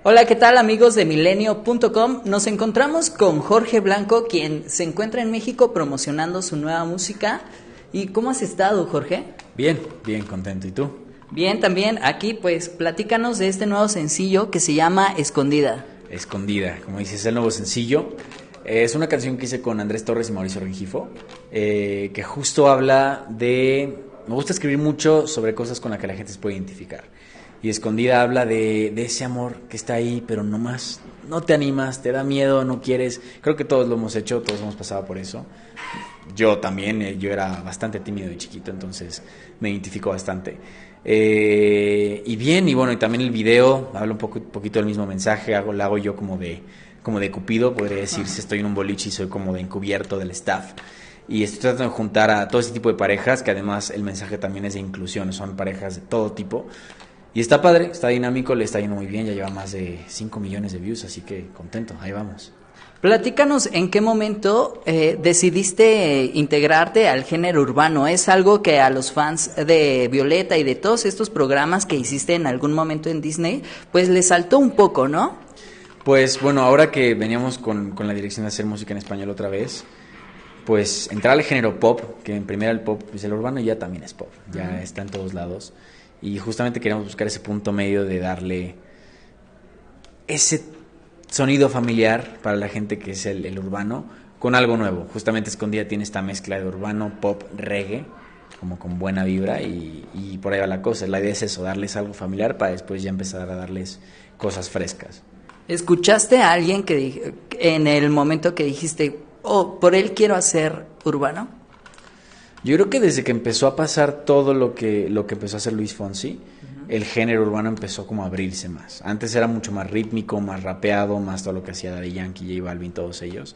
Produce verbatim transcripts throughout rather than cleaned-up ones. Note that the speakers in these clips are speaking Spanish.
Hola, ¿qué tal amigos de milenio punto com? Nos encontramos con Jorge Blanco, quien se encuentra en México promocionando su nueva música. ¿Y cómo has estado, Jorge? Bien, bien contento. ¿Y tú? Bien, también aquí pues platícanos de este nuevo sencillo que se llama Escondida. Escondida, como dices, es el nuevo sencillo. Eh, es una canción que hice con Andrés Torres y Mauricio Rengifo, eh, que justo habla de... Me gusta escribir mucho sobre cosas con las que la gente se puede identificar. Y Escondida habla de, de ese amor que está ahí, pero no más, no te animas, te da miedo, no quieres. Creo que todos lo hemos hecho, todos hemos pasado por eso. Yo también, eh, yo era bastante tímido de chiquito, entonces me identifico bastante. Eh, y bien, y bueno, y también el video habla un poco, poquito del mismo mensaje, hago, lo hago yo como de, como de Cupido, podría decir, si estoy en un boliche y soy como de encubierto del staff. Y estoy tratando de juntar a todo ese tipo de parejas, que además el mensaje también es de inclusión, son parejas de todo tipo. Y está padre, está dinámico, le está yendo muy bien, ya lleva más de cinco millones de views, así que contento, ahí vamos. Platícanos en qué momento eh, decidiste integrarte al género urbano. Es algo que a los fans de Violeta y de todos estos programas que hiciste en algún momento en Disney, pues les saltó un poco, ¿no? Pues bueno, ahora que veníamos con, con la dirección de hacer música en español otra vez, pues entrar al género pop, que en primera el pop, pues el urbano ya también es pop, ya uh-huh. está en todos lados. Y justamente queríamos buscar ese punto medio de darle ese sonido familiar para la gente que es el, el urbano, con algo nuevo. Justamente Escondida tiene esta mezcla de urbano, pop, reggae, como con buena vibra, y, y por ahí va la cosa. La idea es eso, darles algo familiar para después ya empezar a darles cosas frescas. ¿Escuchaste a alguien que en el momento que dijiste, oh, por él quiero hacer urbano? Yo creo que desde que empezó a pasar todo lo que, lo que empezó a hacer Luis Fonsi, uh-huh. el género urbano empezó como a abrirse más. Antes era mucho más rítmico, más rapeado, más todo lo que hacía Daddy Yankee, J Balvin, todos ellos.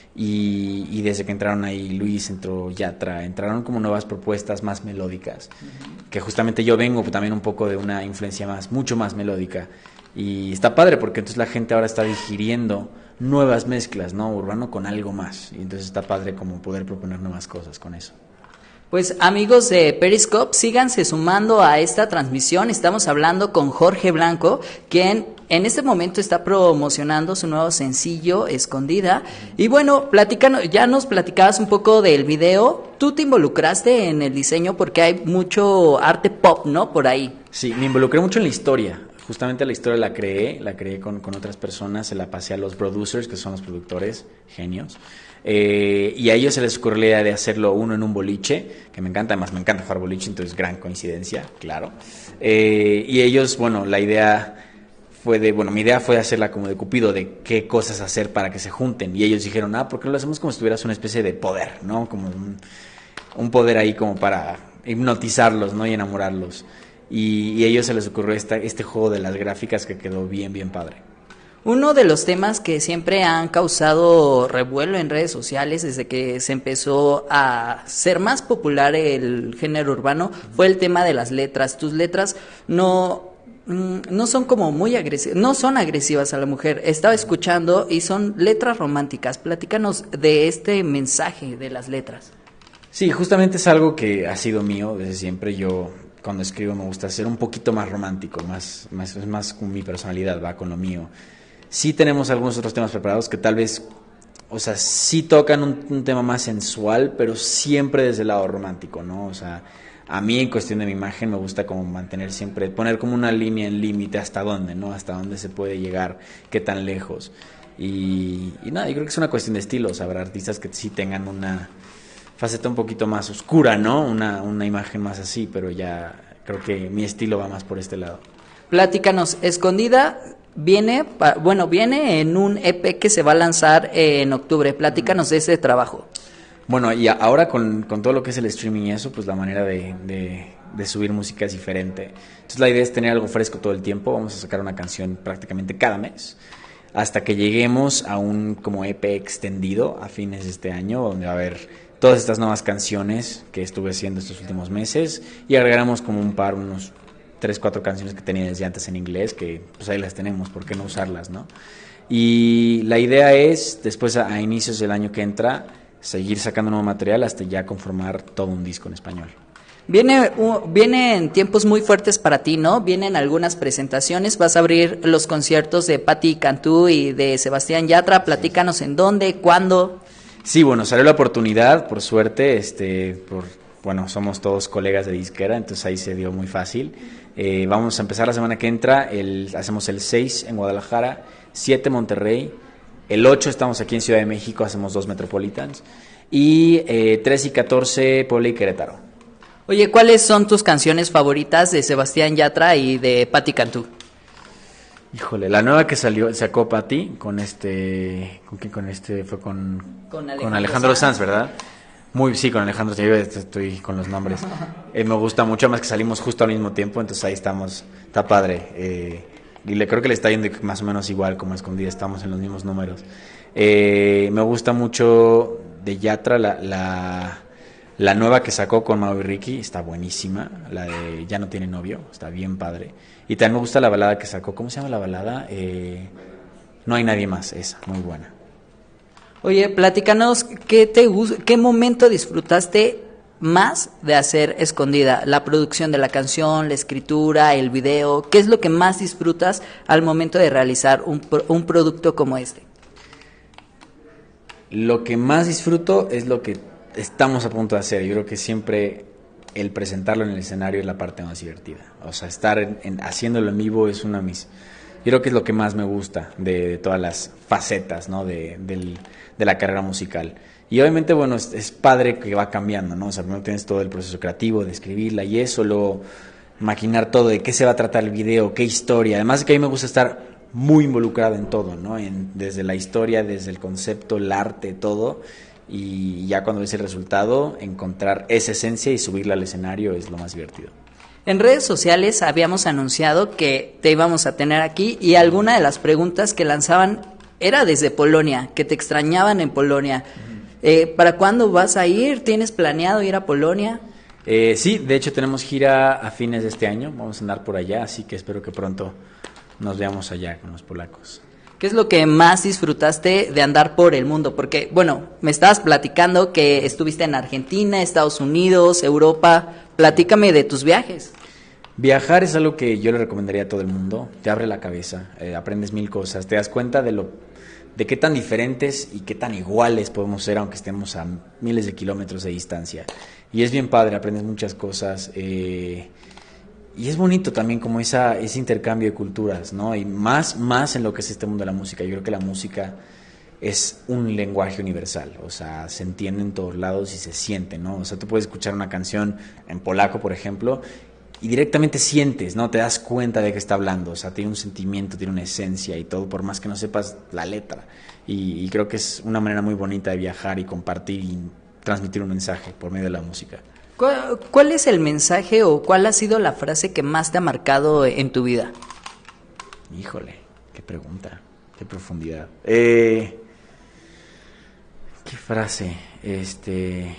Y, y desde que entraron ahí Luis, entró Yatra, entraron como nuevas propuestas más melódicas. Uh-huh. Que justamente yo vengo también un poco de una influencia más, mucho más melódica. Y está padre porque entonces la gente ahora está digiriendo nuevas mezclas, ¿no? Urbano con algo más. Y entonces está padre como poder proponer nuevas cosas con eso. Pues amigos de Periscope, síganse sumando a esta transmisión. Estamos hablando con Jorge Blanco, quien en este momento está promocionando su nuevo sencillo, Escondida. Y bueno, platícanos, ya nos platicabas un poco del video. Tú te involucraste en el diseño porque hay mucho arte pop, ¿no? Por ahí. Sí, me involucré mucho en la historia. Justamente la historia la creé, la creé con, con otras personas, se la pasé a los producers, que son los productores, genios. Eh, y a ellos se les ocurrió la idea de hacerlo uno en un boliche, que me encanta, además me encanta jugar boliche, entonces gran coincidencia, claro. Eh, y ellos, bueno, la idea fue de, bueno, mi idea fue hacerla como de Cupido, de qué cosas hacer para que se junten. Y ellos dijeron, ah, ¿por qué no lo hacemos como si tuvieras una especie de poder, ¿no? Como un, un poder ahí como para hipnotizarlos, ¿no? Y enamorarlos. Y, y a ellos se les ocurrió esta, este juego de las gráficas que quedó bien, bien padre. Uno de los temas que siempre han causado revuelo en redes sociales desde que se empezó a ser más popular el género urbano fue el tema de las letras. Tus letras no, no son como muy agresivas, no son agresivas a la mujer. Estaba escuchando y son letras románticas. Platícanos de este mensaje de las letras. Sí, justamente es algo que ha sido mío desde siempre. Yo cuando escribo me gusta ser un poquito más romántico, más, más, es más con mi personalidad, va con lo mío. Sí tenemos algunos otros temas preparados que tal vez, o sea, sí tocan un, un tema más sensual, pero siempre desde el lado romántico, ¿no? O sea, a mí en cuestión de mi imagen me gusta como mantener siempre, poner como una línea en límite hasta dónde, ¿no? Hasta dónde se puede llegar, qué tan lejos. Y, y nada, yo creo que es una cuestión de estilo, o sea, habrá artistas que sí tengan una faceta un poquito más oscura, ¿no? Una, una imagen más así, pero ya creo que mi estilo va más por este lado. Platícanos, Escondida viene, bueno, viene en un E P que se va a lanzar en octubre. Platícanos de ese trabajo. Bueno, y ahora con, con todo lo que es el streaming y eso, pues la manera de, de, de subir música es diferente. Entonces la idea es tener algo fresco todo el tiempo. Vamos a sacar una canción prácticamente cada mes, hasta que lleguemos a un como E P extendido a fines de este año, donde va a haber todas estas nuevas canciones que estuve haciendo estos últimos meses, y agregaremos como un par, unos tres, cuatro canciones que tenía desde antes en inglés, que pues ahí las tenemos, ¿por qué no usarlas, no? Y la idea es, después a, a inicios del año que entra, seguir sacando nuevo material hasta ya conformar todo un disco en español. Viene, uh, vienen tiempos muy fuertes para ti, ¿no? Vienen algunas presentaciones, vas a abrir los conciertos de Patti Cantú y de Sebastián Yatra. Platícanos en dónde, cuándo. Sí, bueno, salió la oportunidad, por suerte, este, por, bueno, somos todos colegas de disquera, entonces ahí se dio muy fácil. Eh, vamos a empezar la semana que entra, el, hacemos el seis en Guadalajara, siete en Monterrey, el ocho estamos aquí en Ciudad de México, hacemos dos Metropolitans, y eh, tres y catorce Puebla y Querétaro. Oye, ¿cuáles son tus canciones favoritas de Sebastián Yatra y de Patti Cantú? Híjole, la nueva que salió, sacó Patti, con este, ¿con quién? Con este, fue con, Con Alejandro, con Alejandro Sanz, Sanz, ¿verdad? Muy, sí, con Alejandro, yo estoy con los nombres. Eh, me gusta mucho, más que salimos justo al mismo tiempo, entonces ahí estamos, está padre. Eh, y le creo que le está yendo más o menos igual, como Escondida, estamos en los mismos números. Eh, me gusta mucho de Yatra, la, la, la nueva que sacó con Mau y Ricky, está buenísima, la de Ya no tiene novio, está bien padre. Y también me gusta la balada que sacó, ¿cómo se llama la balada? Eh, no hay nadie más, esa, muy buena. Oye, platícanos, ¿qué te gus- qué momento disfrutaste más de hacer Escondida? La producción de la canción, la escritura, el video. ¿Qué es lo que más disfrutas al momento de realizar un, pro- un producto como este? Lo que más disfruto es lo que estamos a punto de hacer. Yo creo que siempre el presentarlo en el escenario es la parte más divertida. O sea, estar en, en, haciéndolo en vivo es una de mis... Yo creo que es lo que más me gusta de, de todas las facetas, ¿no? de, del, de la carrera musical. Y obviamente, bueno, es, es padre que va cambiando, ¿no? O sea, primero tienes todo el proceso creativo de escribirla y eso, luego maquinar todo, de qué se va a tratar el video, qué historia. Además de que a mí me gusta estar muy involucrado en todo, ¿no? En, desde la historia, desde el concepto, el arte, todo. Y ya cuando ves el resultado, encontrar esa esencia y subirla al escenario es lo más divertido. En redes sociales habíamos anunciado que te íbamos a tener aquí y alguna de las preguntas que lanzaban era desde Polonia, que te extrañaban en Polonia. Eh, ¿Para cuándo vas a ir? ¿Tienes planeado ir a Polonia? Eh, sí, de hecho tenemos gira a fines de este año, vamos a andar por allá, así que espero que pronto nos veamos allá con los polacos. ¿Qué es lo que más disfrutaste de andar por el mundo? Porque, bueno, me estabas platicando que estuviste en Argentina, Estados Unidos, Europa. Platícame de tus viajes. Viajar es algo que yo le recomendaría a todo el mundo, te abre la cabeza, eh, aprendes mil cosas, te das cuenta de lo de qué tan diferentes y qué tan iguales podemos ser aunque estemos a miles de kilómetros de distancia. Y es bien padre, aprendes muchas cosas, eh, y es bonito también como esa, ese intercambio de culturas, ¿no? Y más, más en lo que es este mundo de la música. Yo creo que la música es un lenguaje universal, o sea, se entiende en todos lados y se siente, ¿no? O sea, tú puedes escuchar una canción en polaco, por ejemplo, y directamente sientes, ¿no? Te das cuenta de que está hablando, o sea, tiene un sentimiento, tiene una esencia y todo, por más que no sepas la letra. Y, y creo que es una manera muy bonita de viajar y compartir y transmitir un mensaje por medio de la música. ¿Cuál, cuál es el mensaje o cuál ha sido la frase que más te ha marcado en tu vida? Híjole, qué pregunta, qué profundidad. Eh, ¿Qué frase? Este...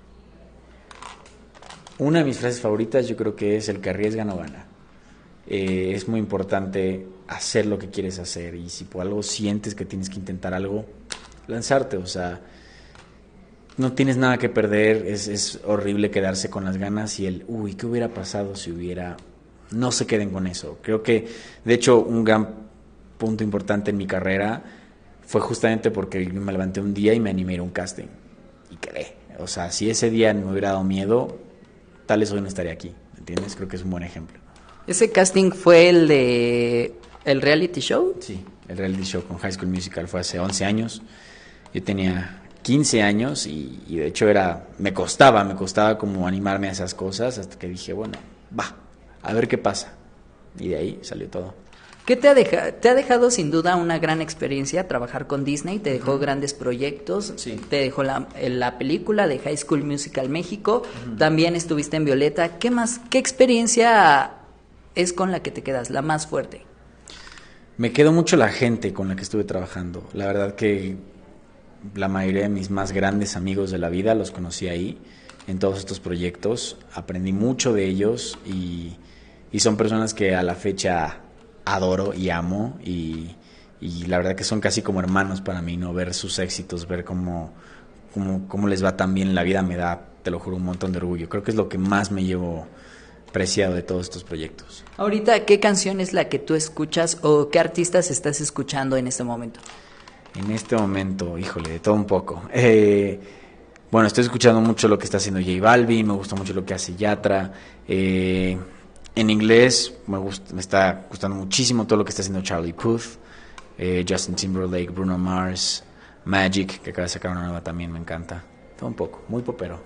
Una de mis frases favoritas yo creo que es el que arriesga no gana. Eh, es muy importante hacer lo que quieres hacer y si por algo sientes que tienes que intentar algo, lanzarte, o sea, no tienes nada que perder, es, es horrible quedarse con las ganas y el, uy, ¿qué hubiera pasado si hubiera? No se queden con eso. Creo que, de hecho, un gran punto importante en mi carrera fue justamente porque me levanté un día y me animé a ir a un casting y quedé. O sea, si ese día no me hubiera dado miedo, tal vez hoy no estaría aquí, ¿entiendes? Creo que es un buen ejemplo. ¿Ese casting fue el de el reality show? Sí, el reality show con High School Musical fue hace once años. Yo tenía quince años y, y de hecho era me costaba, me costaba como animarme a esas cosas hasta que dije, bueno, va, a ver qué pasa. Y de ahí salió todo. ¿Qué te ha, deja, te ha dejado sin duda una gran experiencia trabajar con Disney? Te dejó uh-huh. grandes proyectos, sí. Te dejó la, la película de High School Musical México, uh-huh. También estuviste en Violeta. ¿Qué más? ¿Qué experiencia es con la que te quedas, la más fuerte? Me quedó mucho la gente con la que estuve trabajando. La verdad que la mayoría de mis más grandes amigos de la vida los conocí ahí, en todos estos proyectos. Aprendí mucho de ellos y, y son personas que a la fecha adoro y amo y, y la verdad que son casi como hermanos para mí, ¿no? Ver sus éxitos, ver cómo, cómo, cómo les va tan bien en la vida me da te lo juro, un montón de orgullo. Creo que es lo que más me llevo preciado de todos estos proyectos. Ahorita, ¿qué canción es la que tú escuchas o qué artistas estás escuchando en este momento? En este momento, híjole, de todo un poco. Eh, bueno, estoy escuchando mucho lo que está haciendo J Balvin, me gusta mucho lo que hace Yatra. Eh, en inglés me, gusta, me está gustando muchísimo todo lo que está haciendo Charlie Puth, eh, Justin Timberlake, Bruno Mars, Magic, que acaba de sacar una nueva también, me encanta. Todo un poco, muy popero.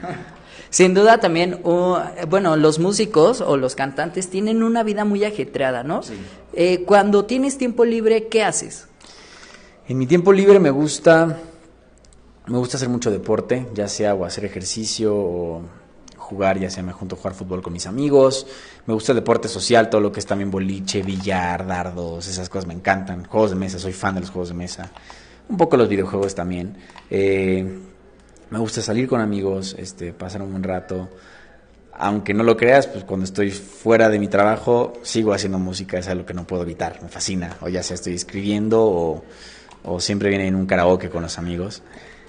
Sin duda también, uh, bueno, los músicos o los cantantes tienen una vida muy ajetreada, ¿no? Sí. Eh, cuando tienes tiempo libre, ¿qué haces? En mi tiempo libre me gusta, me gusta hacer mucho deporte, ya sea o hacer ejercicio o jugar, ya sea me junto a jugar fútbol con mis amigos. Me gusta el deporte social, todo lo que es también boliche, billar, dardos, esas cosas me encantan. Juegos de mesa, soy fan de los juegos de mesa. Un poco los videojuegos también. Eh, me gusta salir con amigos, este, pasar un buen rato. Aunque no lo creas, pues cuando estoy fuera de mi trabajo sigo haciendo música, es algo que no puedo evitar, me fascina. O ya sea estoy escribiendo o, o siempre viene en un karaoke con los amigos.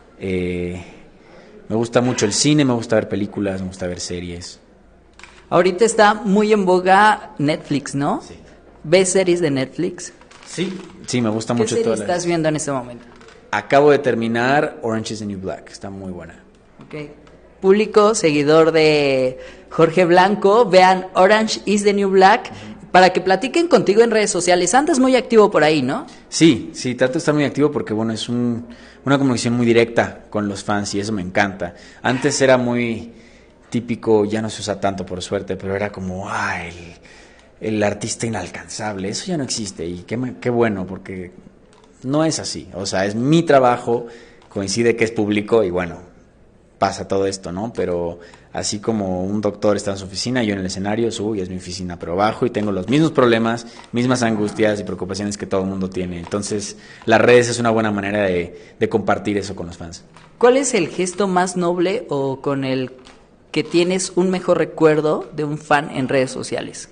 Eh, me gusta mucho el cine, me gusta ver películas, me gusta ver series. Ahorita está muy en boga Netflix, ¿no? Sí. ¿Ves series de Netflix? Sí, sí, me gusta ¿Qué mucho serie todas estás las... viendo en este momento? Acabo de terminar Orange is the New Black, está muy buena. Okay. Público, seguidor de Jorge Blanco, vean Orange is the New Black, uh-huh, para que platiquen contigo en redes sociales. Andas muy activo por ahí, ¿no? Sí, sí, trato de estar muy activo porque, bueno, es un, una comunicación muy directa con los fans y eso me encanta. Antes era muy típico, ya no se usa tanto por suerte, pero era como, ah, el, el artista inalcanzable, eso ya no existe y qué, qué bueno porque no es así. O sea, es mi trabajo, coincide que es público y bueno, pasa todo esto, ¿no? Pero así como un doctor está en su oficina, yo en el escenario subo y es mi oficina, pero bajo y tengo los mismos problemas, mismas angustias y preocupaciones que todo el mundo tiene. Entonces, las redes es una buena manera de, de compartir eso con los fans. ¿Cuál es el gesto más noble o con el que tienes un mejor recuerdo de un fan en redes sociales?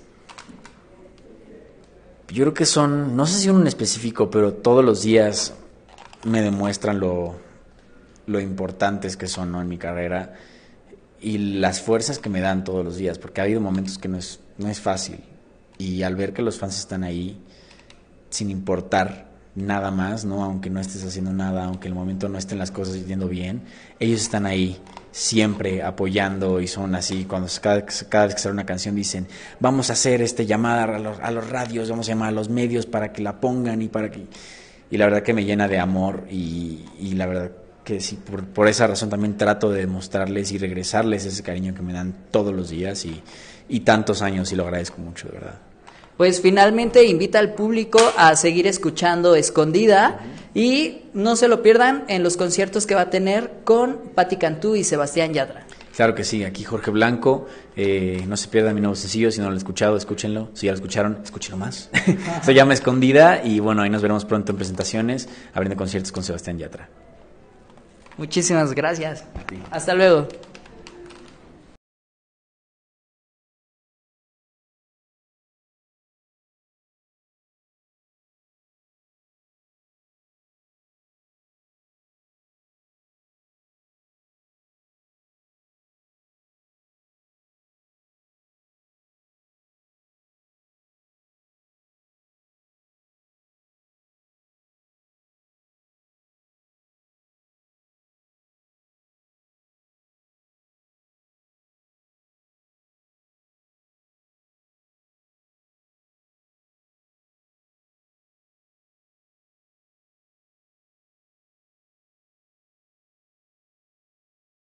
Yo creo que son, no sé si uno en específico, pero todos los días me demuestran lo, lo importantes que son, ¿no?, en mi carrera y las fuerzas que me dan todos los días, porque ha habido momentos que no es, no es fácil y al ver que los fans están ahí sin importar nada más, ¿no?, aunque no estés haciendo nada, aunque en el momento no estén las cosas yendo bien, ellos están ahí siempre apoyando y son así, cuando cada, cada vez que sale una canción dicen, vamos a hacer este llamada a los, a los radios, vamos a llamar a los medios para que la pongan y para que... Y la verdad que me llena de amor y, y la verdad que sí, por, por esa razón también trato de demostrarles y regresarles ese cariño que me dan todos los días y, y tantos años y lo agradezco mucho, de verdad. Pues finalmente invita al público a seguir escuchando Escondida y no se lo pierdan en los conciertos que va a tener con Patti Cantú y Sebastián Yatra. Claro que sí, aquí Jorge Blanco, eh, no se pierdan mi nuevo sencillo, si no lo han escuchado, escúchenlo, si ya lo escucharon, escúchenlo más. Se llama Escondida y bueno, ahí nos veremos pronto en presentaciones, abriendo conciertos con Sebastián Yatra. Muchísimas gracias. Hasta luego.